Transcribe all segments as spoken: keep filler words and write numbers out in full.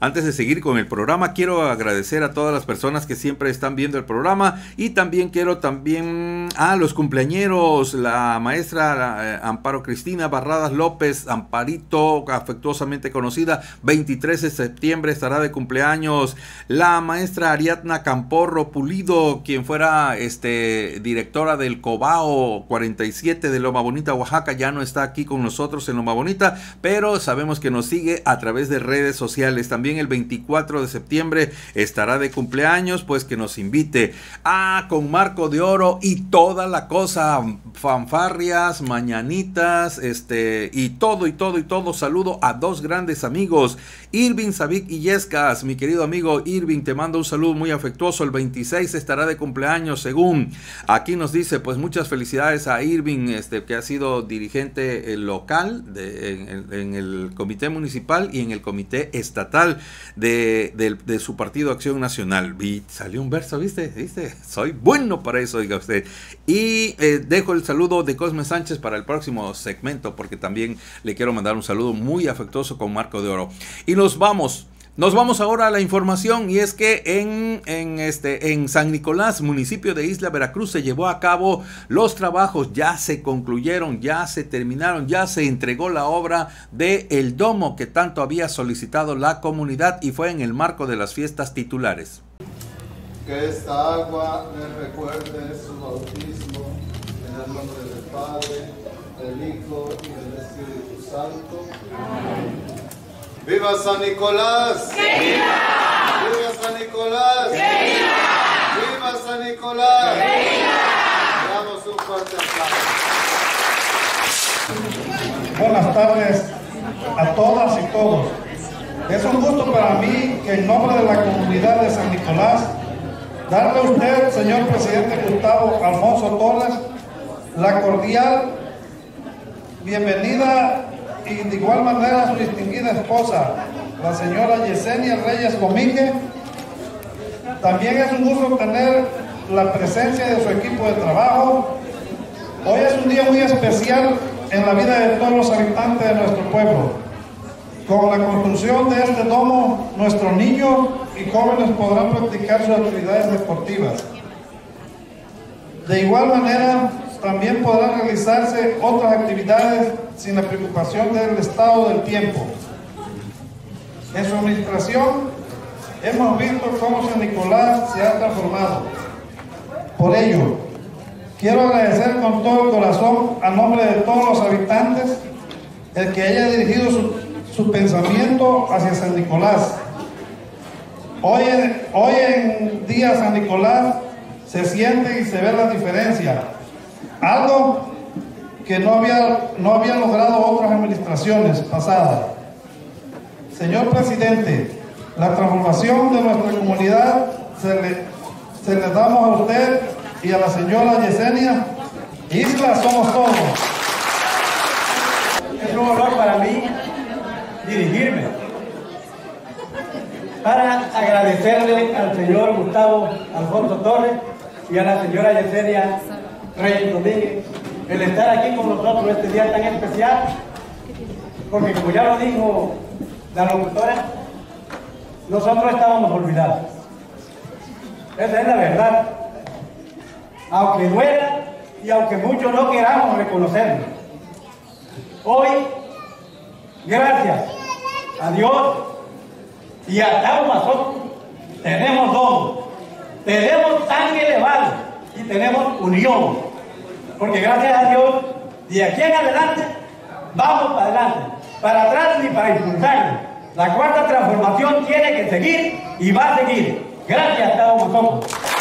Antes de seguir con el programa, quiero agradecer a todas las personas que siempre están viendo el programa y también quiero también a los cumpleañeros, la maestra la, eh, Amparo Cristina Barradas López, Amparito, afectuosamente conocida, veintitrés de septiembre estará de cumpleaños. La maestra Ariadna Camporro Pulido, quien fuera este, directora del Cobao cuarenta y siete de Loma Bonita, Oaxaca, ya no está aquí con nosotros en Loma Bonita, pero sabemos que nos sigue a través de redes sociales. También el veinticuatro de septiembre estará de cumpleaños, pues que nos invite a con Marco de Oro y toda la cosa, fanfarrias, mañanitas, este y todo y todo y todo. Saludo a dos grandes amigos, Irving Sabic Illescas, mi querido amigo Irving, te mando un saludo muy afectuoso. El veintiséis estará de cumpleaños, según aquí nos dice, pues muchas felicidades a Irving, este que ha sido dirigente eh, local de, en, en el comité municipal y en el comité estatal de, de, de su partido Acción Nacional. Y salió un verso, ¿viste? ¿Viste? Soy bueno para eso, diga usted. Y eh, dejo el saludo de Cosme Sánchez para el próximo segmento, porque también le quiero mandar un saludo muy afectuoso con Marco de Oro. Y nos vamos. Nos vamos ahora a la información, y es que en, en, este, en San Nicolás, municipio de Isla Veracruz, se llevó a cabo los trabajos, ya se concluyeron, ya se terminaron, ya se entregó la obra de el domo que tanto había solicitado la comunidad, y fue en el marco de las fiestas titulares. Que esta agua les recuerde su bautismo en el nombre del Padre, del Hijo y del Espíritu Santo. Amén. ¡Viva San Nicolás! ¡Que viva! ¡Viva San Nicolás! ¡Que viva! ¡Viva San Nicolás! ¡Que viva! Damos un fuerte aplauso. Buenas tardes a todas y todos. Es un gusto para mí que en nombre de la comunidad de San Nicolás darle a usted, señor presidente Gustavo Alfonso Torres, la cordial bienvenida y de igual manera a su distinguida esposa, la señora Yesenia Reyes Domínguez. También es un gusto tener la presencia de su equipo de trabajo. Hoy es un día muy especial en la vida de todos los habitantes de nuestro pueblo. Con la construcción de este domo, nuestros niños y jóvenes podrán practicar sus actividades deportivas. De igual manera, también podrán realizarse otras actividades sin la preocupación del estado del tiempo. En su administración hemos visto cómo San Nicolás se ha transformado. Por ello, quiero agradecer con todo el corazón a nombre de todos los habitantes el que haya dirigido su, su pensamiento hacia San Nicolás. Hoy en, hoy en día San Nicolás se siente y se ve la diferencia, algo que no había, no había logrado otras administraciones pasadas. Señor presidente, la transformación de nuestra comunidad se le, se le damos a usted y a la señora Yesenia. Isla somos todos. Es un honor para mí dirigirme para agradecerle al señor Gustavo Alfonso Torres y a la señora Yesenia Reyes Domínguez el estar aquí con nosotros este día tan especial, porque como ya lo dijo la locutora, nosotros estábamos olvidados. Esa es la verdad, aunque duela y aunque muchos no queramos reconocerlo. Hoy, gracias a Dios y a Taumazo, tenemos don, tenemos tan elevado y tenemos unión, porque gracias a Dios, de aquí en adelante, vamos para adelante, para atrás ni para impulsarnos. La cuarta transformación tiene que seguir y va a seguir. Gracias, Taumazo.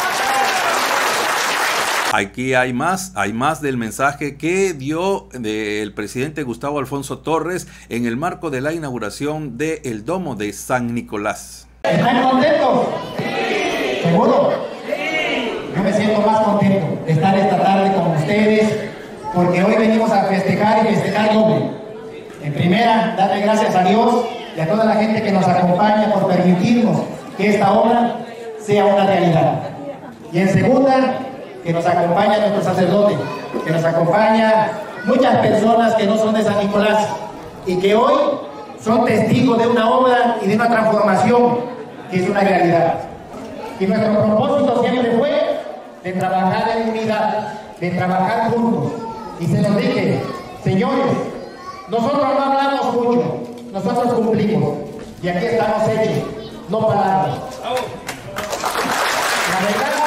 Aquí hay más, hay más del mensaje que dio el presidente Gustavo Alfonso Torres en el marco de la inauguración del Domo de San Nicolás. ¿Están contentos? Sí. ¿Seguro? Sí. Yo me siento más contento de estar esta tarde con ustedes, porque hoy venimos a festejar y festejar doble. En primera, darle gracias a Dios y a toda la gente que nos acompaña por permitirnos que esta obra sea una realidad. Y en segunda, que nos acompaña nuestro sacerdote, que nos acompaña muchas personas que no son de San Nicolás y que hoy son testigos de una obra y de una transformación que es una realidad. Y nuestro propósito siempre fue de trabajar en unidad, de trabajar juntos. Y se nos dije, señores, nosotros no hablamos mucho, nosotros cumplimos. Y aquí estamos hechos, no palabras. La verdad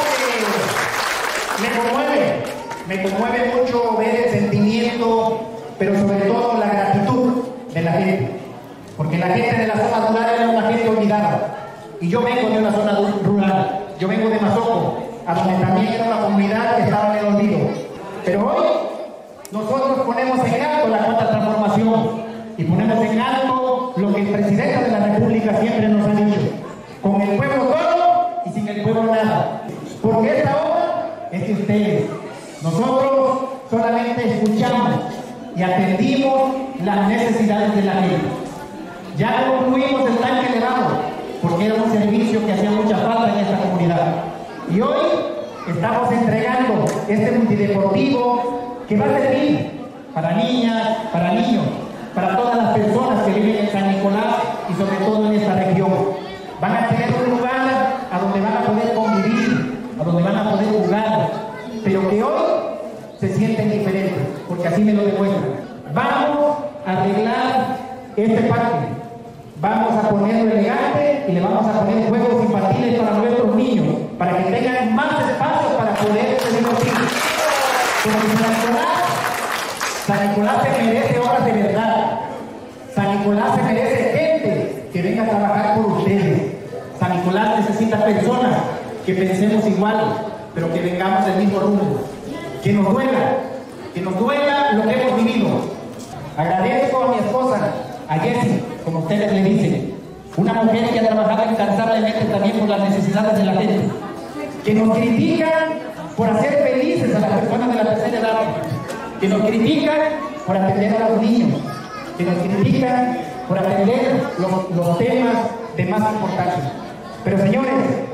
que me conmueve, me conmueve mucho ver el sentimiento, pero sobre todo la gratitud de la gente. Porque la gente de la zona rural era una gente olvidada. Y yo vengo de una zona rural, yo vengo de Mazoco, a donde también era una comunidad que estaba en el olvido. Pero hoy nosotros ponemos en alto la cuarta transformación y ponemos en alto lo que el presidente de la República siempre nos ha dicho: con el pueblo todo y sin el pueblo nada. Porque esta obra es de ustedes. Nosotros solamente escuchamos y atendimos las necesidades de la gente. Ya concluimos el tanque elevado, porque era un servicio que hacía mucha falta en esta comunidad. Y hoy estamos entregando este multideportivo que va a servir para niñas, para niños, para todas las personas que viven en San Nicolás y sobre todo en esta región. Van a tener un lugar a donde van a poder convivir, a donde van a poder jugar, pero que hoy se sienten diferentes, porque así me lo demuestran. Vamos a arreglar este parque, vamos a ponerlo elegante y le vamos a poner juegos infantiles para nuestros niños, para que tengan más espacio para poder divertir. Porque San Nicolás, San Nicolás se merece obras de verdad. San Nicolás se merece gente que venga a trabajar por ustedes. San Nicolás necesita personas que pensemos igual, pero que vengamos del mismo rumbo. Que nos duela, que nos duela lo que hemos vivido. Agradezco a mi esposa, a Jessie, como ustedes le dicen, una mujer que ha trabajado incansablemente también por las necesidades de la gente, que nos critican por hacer felices a las personas de la tercera edad, que nos critican por atender a los niños, que nos critican por atender los, los temas de más importancia. Pero señores,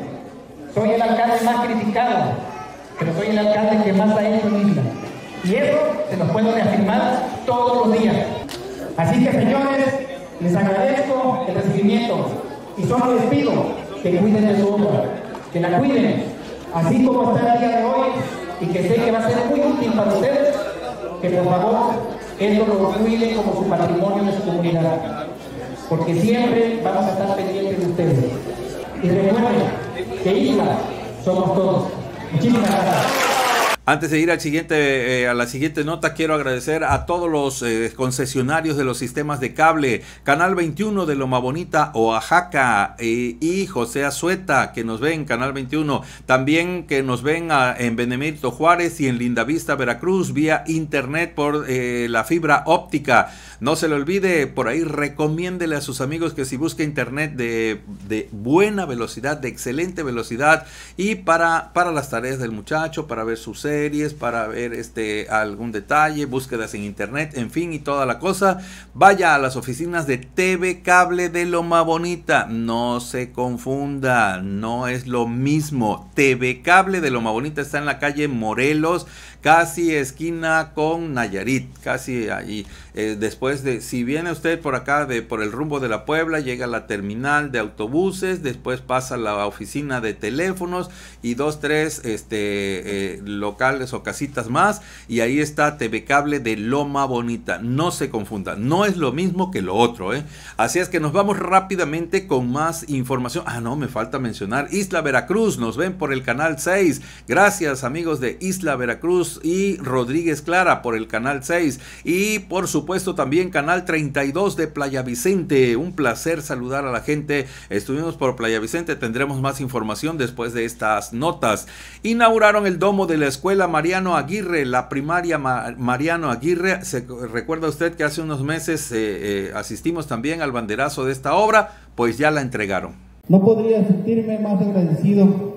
soy el alcalde más criticado, pero soy el alcalde que más ha hecho en Isla. Y eso se los puedo reafirmar todos los días. Así que señores, les agradezco el recibimiento y solo les pido que cuiden de su obra, que la cuiden, así como está el día de hoy y que sé que va a ser muy útil para ustedes, que por favor esto lo cuiden como su patrimonio de su comunidad, porque siempre vamos a estar pendientes de ustedes. Y recuerden que Isla somos todos. Muchísimas gracias. Antes de ir al siguiente, eh, a la siguiente nota, quiero agradecer a todos los eh, concesionarios de los sistemas de cable, Canal veintiuno de Loma Bonita, Oaxaca, eh, y José Azueta, que nos ven, Canal veintiuno, también que nos ven a, en Benemérito Juárez y en Lindavista, Veracruz, vía internet por eh, la fibra óptica. No se le olvide, por ahí recomiéndele a sus amigos que si busca internet de, de buena velocidad, de excelente velocidad, y para, para las tareas del muchacho, para ver sus series, para ver este algún detalle, búsquedas en internet, en fin, y toda la cosa, vaya a las oficinas de T V Cable de Loma Bonita. No se confunda, no es lo mismo. T V Cable de Loma Bonita está en la calle Morelos, casi esquina con Nayarit, casi allí. Eh, después de, si viene usted por acá, de por el rumbo de la Puebla, llega a la terminal de autobuses, después pasa a la oficina de teléfonos y dos, tres este, eh, locales o casitas más, y ahí está T V Cable de Loma Bonita. No se confunda, no es lo mismo que lo otro, ¿eh? Así es que nos vamos rápidamente con más información. Ah, no, me falta mencionar Isla Veracruz, nos ven por el canal seis. Gracias, amigos de Isla Veracruz y Rodríguez Clara por el canal seis, y por supuesto también canal treinta y dos de Playa Vicente. Un placer saludar a la gente. Estuvimos por Playa Vicente, tendremos más información después de estas notas. Inauguraron el domo de la escuela Mariano Aguirre, la primaria Ma Mariano Aguirre. Se recuerda usted que hace unos meses eh, eh, asistimos también al banderazo de esta obra, pues ya la entregaron. No podría sentirme más agradecido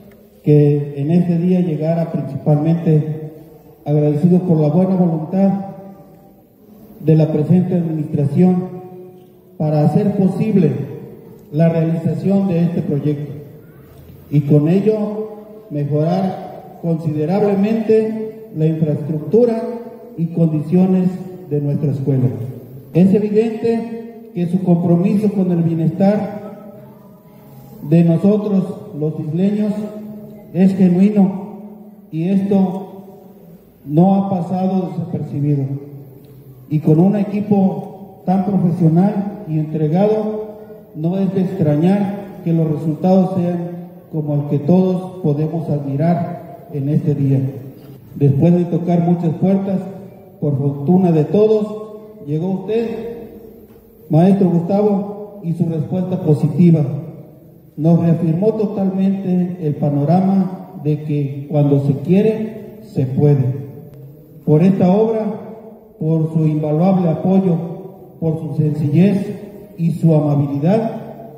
que en este día llegara, principalmente agradecido por la buena voluntad de la presente administración para hacer posible la realización de este proyecto y con ello mejorar considerablemente la infraestructura y condiciones de nuestra escuela. Es evidente que su compromiso con el bienestar de nosotros, los isleños, es genuino y esto no ha pasado desapercibido. Y con un equipo tan profesional y entregado, no es de extrañar que los resultados sean como el que todos podemos admirar en este día. Después de tocar muchas puertas, por fortuna de todos, llegó usted, maestro Gustavo, y su respuesta positiva nos reafirmó totalmente el panorama de que cuando se quiere, se puede. Por esta obra, por su invaluable apoyo, por su sencillez y su amabilidad,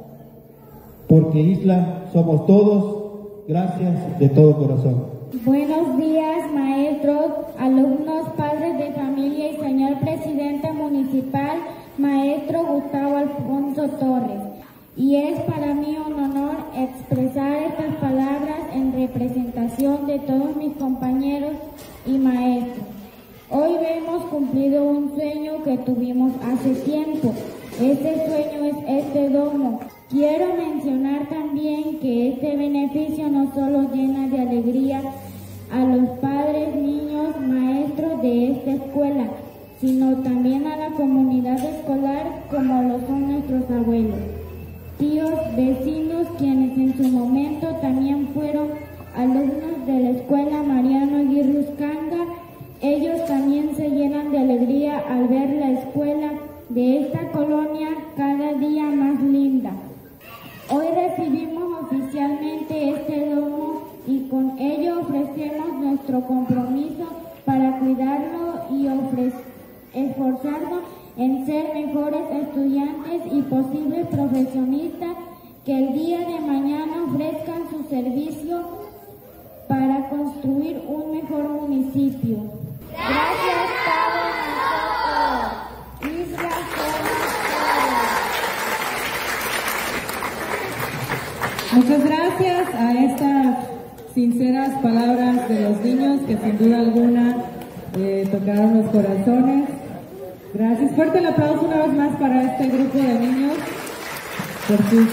porque Isla somos todos, gracias de todo corazón. Buenos días, maestros, alumnos, padres de familia y señor presidente municipal, maestro Gustavo Alfonso Torres. Y es para mí un honor expresar estas palabras en representación de todos mis compañeros y maestros. Hoy hemos cumplido un sueño que tuvimos hace tiempo. Este sueño es este domo. Quiero mencionar también que este beneficio no solo llena de alegría a los padres, niños, maestros de esta escuela, sino también a la comunidad escolar como lo son nuestros abuelos, tíos, vecinos, quienes en su momento también fueron alumnos de la escuela Mariano Aguirre Uscanga. Ellos también se llenan de alegría al ver la escuela de esta colonia cada día más linda. Hoy recibimos oficialmente este domo y con ello ofrecemos nuestro compromiso para cuidarlo y esforzarnos en ser mejores estudiantes y posibles profesionistas que el día de mañana ofrezcan su servicio para construir un mejor municipio. Gracias, Padre nosotros. Isla Muchas gracias a estas sinceras palabras de los niños que sin duda alguna eh, tocaron los corazones. Gracias. Fuerte el aplauso una vez más para este grupo de niños por sus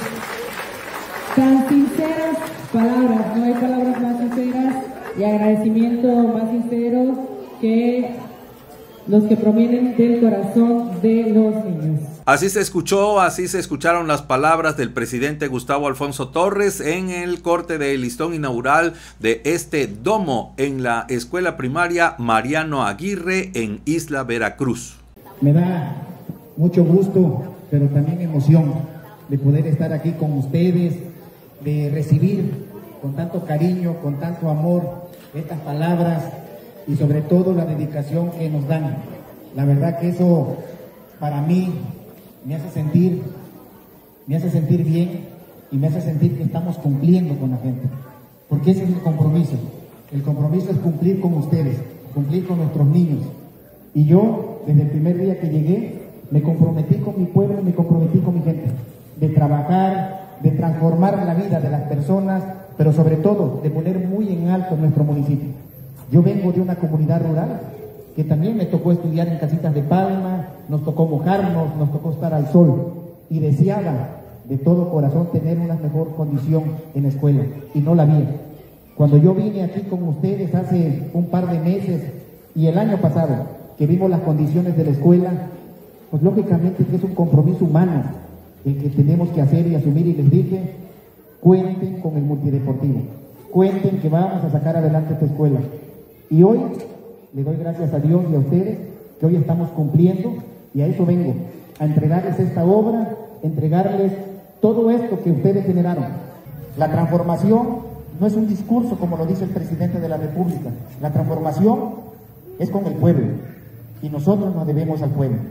tan sinceras palabras. No hay palabras más sinceras y agradecimiento más sincero que los que provienen del corazón de los niños. Así se escuchó, así se escucharon las palabras del presidente Gustavo Alfonso Torres en el corte del listón inaugural de este domo en la escuela primaria Mariano Aguirre en Isla Veracruz. Me da mucho gusto, pero también emoción de poder estar aquí con ustedes, de recibir con tanto cariño, con tanto amor estas palabras y sobre todo la dedicación que nos dan. La verdad que eso para mí me hace sentir, me hace sentir bien y me hace sentir que estamos cumpliendo con la gente, porque ese es el compromiso. El compromiso es cumplir con ustedes, cumplir con nuestros niños. Y yo, desde el primer día que llegué, me comprometí con mi pueblo, me comprometí con mi gente, de trabajar, de transformar la vida de las personas, pero sobre todo de poner muy en alto nuestro municipio. Yo vengo de una comunidad rural que también me tocó estudiar en casitas de palma, nos tocó mojarnos, nos tocó estar al sol y deseaba de todo corazón tener una mejor condición en la escuela y no la vi. Cuando yo vine aquí con ustedes hace un par de meses y el año pasado que vimos las condiciones de la escuela, pues lógicamente que es un compromiso humano el que tenemos que hacer y asumir, y les dije, cuenten con el multideportivo, cuenten que vamos a sacar adelante esta escuela. Y hoy le doy gracias a Dios y a ustedes que hoy estamos cumpliendo, y a eso vengo, a entregarles esta obra, entregarles todo esto que ustedes generaron. La transformación no es un discurso como lo dice el presidente de la República, la transformación es con el pueblo y nosotros nos debemos al pueblo.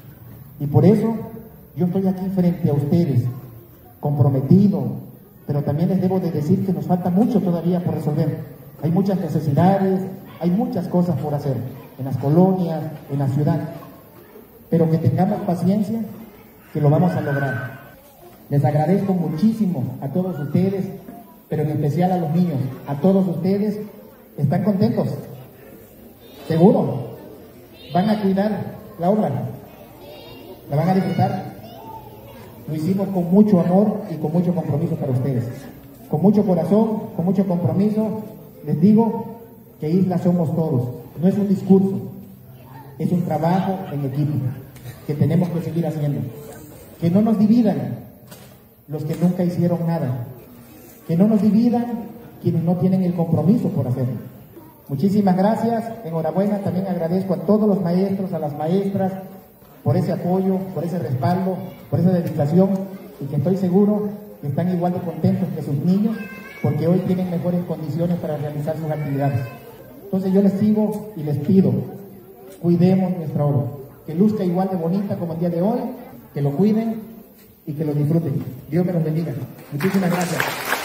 Y por eso yo estoy aquí frente a ustedes, comprometido, pero también les debo de decir que nos falta mucho todavía por resolver. Hay muchas necesidades, hay muchas cosas por hacer en las colonias, en la ciudad, pero que tengamos paciencia, que lo vamos a lograr. Les agradezco muchísimo a todos ustedes, pero en especial a los niños, a todos ustedes. ¿Están contentos? ¿Seguro? ¿Van a cuidar la obra? ¿La van a disfrutar? lo hicimos con mucho amor y con mucho compromiso para ustedes. Con mucho corazón, con mucho compromiso, les digo que Isla somos todos. No es un discurso, es un trabajo en equipo que tenemos que seguir haciendo. Que no nos dividan los que nunca hicieron nada. Que no nos dividan quienes no tienen el compromiso por hacerlo. Muchísimas gracias, enhorabuena. También agradezco a todos los maestros, a las maestras, por ese apoyo, por ese respaldo, por esa dedicación, y que estoy seguro que están igual de contentos que sus niños, porque hoy tienen mejores condiciones para realizar sus actividades. Entonces yo les digo y les pido, cuidemos nuestra obra, que luzca igual de bonita como el día de hoy, que lo cuiden y que lo disfruten. Dios me los bendiga. Muchísimas gracias.